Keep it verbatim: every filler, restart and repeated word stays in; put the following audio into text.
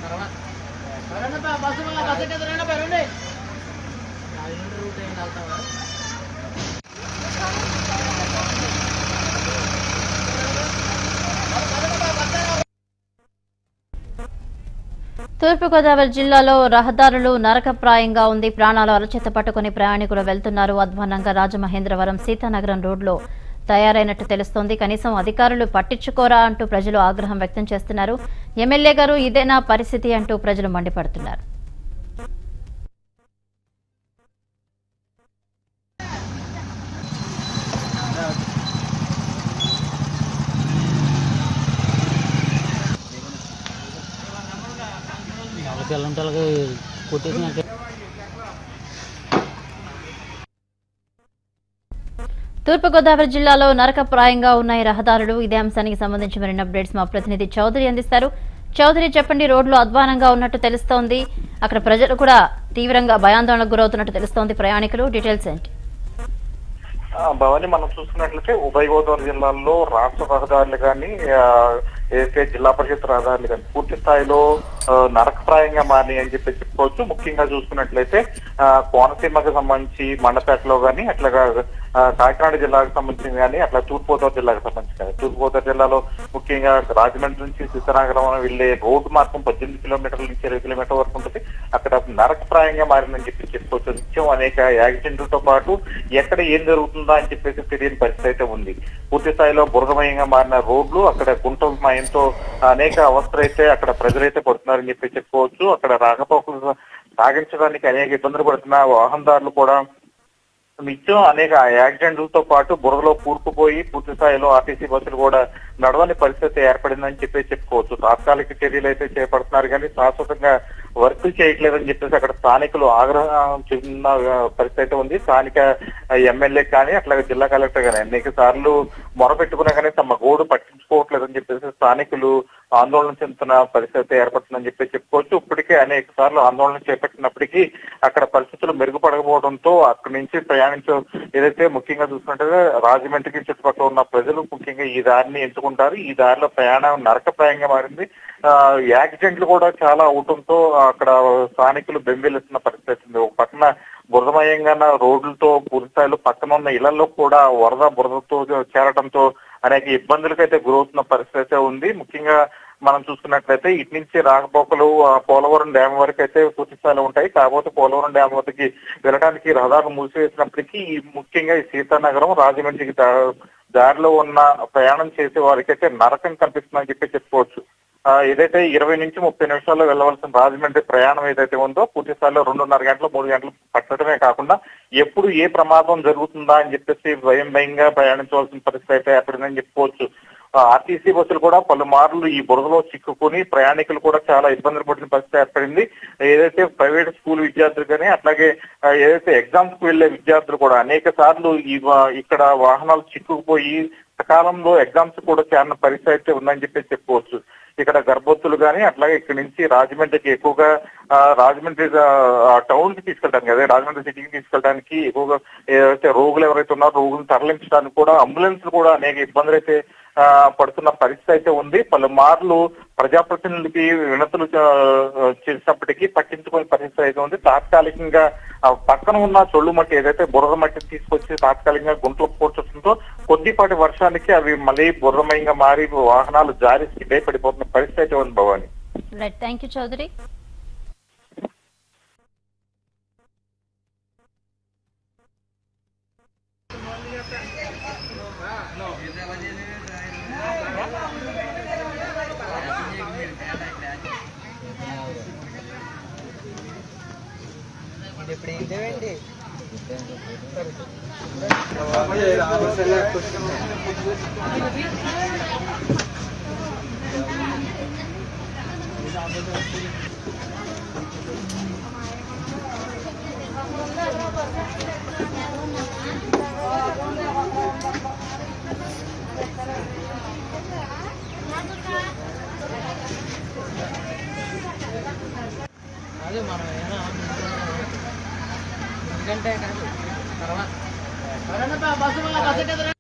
తూర్పుగోదావరి జిల్లాలో రహదారులు నరకప్రాయంగా ఉంది. ప్రాణాలు అరచేత పట్టుకుని ప్రయాణికులు వెళ్తున్నారు. అధ్వానంగా రాజమహేంద్రవరం సీతానగరం రోడ్లో తయారైనట్టు తెలుస్తోంది. కనీసం అధికారులు పట్టించుకోరా అంటూ ప్రజలు ఆగ్రహం వ్యక్తం చేస్తున్నారు. ఎమ్మెల్యే గారు ఇదేనా పరిస్థితి అంటూ ప్రజలు మండిపడుతున్నారు. తూర్పుగోదావరి జిల్లాలో నరకప్రాయంగా ఉన్నాయి రహదారులు. ఇదే అంశానికి సంబంధించి మరిన్ని అప్డేట్స్ మా ప్రతినిధి చౌదరి అందిస్తారు. చౌదరి, చెప్పండి. రోడ్లు అధ్వానంగా ఉన్నట్టు తెలుస్తోంది. అక్కడ ప్రజలు కూడా తీవ్రంగా భయాందోళనకు గురవుతున్నట్టు తెలుస్తోంది. ప్రయాణికులు డీటెయిల్స్ ఏంటి? భవాని, మనం చూసుకున్నట్లయితే ఉభయ గోదావరి జిల్లాల్లో రాష్ట్ర రహదారులు కానీ ఏదైతే జిల్లా పరిషత్ రహదారులు కానీ పూర్తి స్థాయిలో నరకప్రాయంగా మారినాయి అని చెప్పి చెప్పుకోవచ్చు. ముఖ్యంగా చూసుకున్నట్లయితే కోనసీమకు సంబంధించి మండపేటలో కానీ, అట్లాగా కాకినాడ జిల్లాకు సంబంధించి కానీ, అట్లా తూర్పుగోదావరి జిల్లాకు సంబంధించి కానీ, తూర్పుగోదావరి జిల్లాలో ముఖ్యంగా రాజమండ్రి నుంచి సీతానగరం వెళ్లే రోడ్డు మార్గం పద్దెనిమిది కిలోమీటర్ల నుంచి ఇరవై కిలోమీటర్ల వరకు ఉంటుంది. అక్కడ నరకప్రాయంగా మారిందని చెప్పి చెప్పుకోవచ్చు. నిత్యం అనేక యాక్సిడెంట్లతో పాటు ఎక్కడ ఏం జరుగుతుందా అని చెప్పేసి తెలియని పరిస్థితి అయితే ఉంది. పూర్తి స్థాయిలో బురదమయంగా మారిన రోడ్లు, అక్కడ గుంటమయంతో అనేక అవస్థలు అయితే అక్కడ ప్రజలైతే పడుతున్నారని చెప్పి చెప్పుకోవచ్చు. అక్కడ రాకపోకలు సాగించడానికి అనేక ఇబ్బందులు పడుతున్న వాహనదారులు కూడా నిత్యం అనేక యాక్సిడెంట్లతో పాటు బురదలో కూరుకుపోయి పూర్తి స్థాయిలో ఆర్టీసీ బస్సులు కూడా నడవని పరిస్థితి ఏర్పడిందని చెప్పి చెప్పుకోవచ్చు. తాత్కాలిక చర్యలు అయితే చేపడుతున్నారు కానీ శాశ్వతంగా వర్క్ చేయట్లేదని చెప్పేసి అక్కడ స్థానికులు ఆగ్రహం చెందిన పరిస్థితి అయితే ఉంది. స్థానిక ఎమ్మెల్యే కానీ, అట్లాగే జిల్లా కలెక్టర్ కానీ అనేక సార్లు మొరపెట్టుకున్నా కానీ తమ గోడు పట్టించుకోవట్లేదని చెప్పేసి స్థానికులు ఆందోళన చెందుతున్న పరిస్థితి ఏర్పడుతుందని చెప్పి చెప్పుకోవచ్చు. ఇప్పటికే అనేక సార్లు ఆందోళన చేపట్టినప్పటికీ అక్కడ పరిస్థితులు మెరుగుపడకపోవడంతో అక్కడి నుంచి ప్రయాణించే ఏదైతే ముఖ్యంగా చూసుకుంటే రాజమండ్రికి చుట్టుపక్కల ఉన్న ప్రజలు ముఖ్యంగా ఈ దారిని ఎంచుకుంటారు. ఈ దారిలో ప్రయాణం నరకప్రాయంగా మారింది. యాక్సిడెంట్లు కూడా చాలా అవటంతో అక్కడ స్థానికులు బెంబేలిస్తున్న పరిస్థితి. ఒక పక్కన బురదమయంగా రోడ్లతో పూర్తి స్థాయిలో పక్కన ఉన్న ఇళ్లలో కూడా వరద బురదతో చేరడంతో అనేక ఇబ్బందులకైతే గురవుతున్న పరిస్థితి ఉంది. ముఖ్యంగా మనం చూసుకున్నట్లయితే ఇటు నుంచి రాకపోకలు పోలవరం డ్యామ్ వరకు అయితే పూర్తి స్థాయిలో ఉంటాయి. కాకపోతే పోలవరం డ్యామ్ వద్దకి వెళ్ళడానికి రహదారులు మూసివేసినప్పటికీ ముఖ్యంగా ఈ సీతానగరం రాజమండ్రికి దారిలో ఉన్న ప్రయాణం చేసే వారికైతే నరకం కనిపిస్తుందని చెప్పి చెప్పుకోవచ్చు. ఏదైతే ఇరవై నుంచి ముప్పై నిమిషాల్లో వెళ్ళవలసిన రాజమండ్రి ప్రయాణం ఏదైతే ఉందో పూర్తి స్థాయిలో రెండున్నర గంటలు మూడు గంటలు పట్టడమే కాకుండా ఎప్పుడు ఏ ప్రమాదం జరుగుతుందా అని చెప్పేసి భయం భయంగా ప్రయాణించవలసిన పరిస్థితి అయితే ఏర్పడిందని చెప్పుకోవచ్చు. ఆర్టీసీ బస్సులు కూడా పలుమార్లు ఈ బురదలో చిక్కుకుని ప్రయాణికులు కూడా చాలా ఇబ్బందులు పడిన పరిస్థితి ఏర్పడింది. ఏదైతే ప్రైవేట్ స్కూల్ విద్యార్థులు కానీ, అట్లాగే ఏదైతే ఎగ్జామ్స్ కు వెళ్లే విద్యార్థులు కూడా అనేక సార్లు ఈ ఇక్కడ వాహనాలు చిక్కుకుపోయి సకాలంలో ఎగ్జామ్స్ కూడా చేరిన పరిస్థితి అయితే ఉందని చెప్పి చెప్పుకోవచ్చు. ఇక్కడ గర్భవతులు కానీ, అట్లాగే ఇక్కడ నుంచి రాజమండ్రికి ఎక్కువగా రాజమండ్రి టౌన్ కి తీసుకెళ్ళడానికి, అదే రాజమండ్రి సిటీకి తీసుకెళ్ళడానికి ఎక్కువగా ఏదైతే రోగులు ఎవరైతే ఉన్నారో రోగులను తరలించడానికి కూడా అంబులెన్స్ కూడా అనేక ఇబ్బందులు అయితే పడుతున్న పరిస్థితి అయితే ఉంది. పలుమార్లు ప్రజాప్రతినిధులకి వినతులు చేసినప్పటికీ పట్టించుకునే పరిస్థితి అయితే ఉంది. తాత్కాలికంగా పక్కన ఉన్న చొల్లు మట్టి ఏదైతే బురద మట్టిని తీసుకొచ్చి తాత్కాలికంగా గుంటలు పోర్చడంతో కొద్దిపాటి వర్షానికి అవి మళ్ళీ బురదమయంగా మారి వాహనాలు జారి స్కిడ్ అయి పడిపోతున్న పరిస్థితి అయితే ఉంది. Bhavani, thank you Chaudhary. ఇప్పుడు ఏంటండి అదే మనం ఏమైనా ఎందుకంటే తర్వాత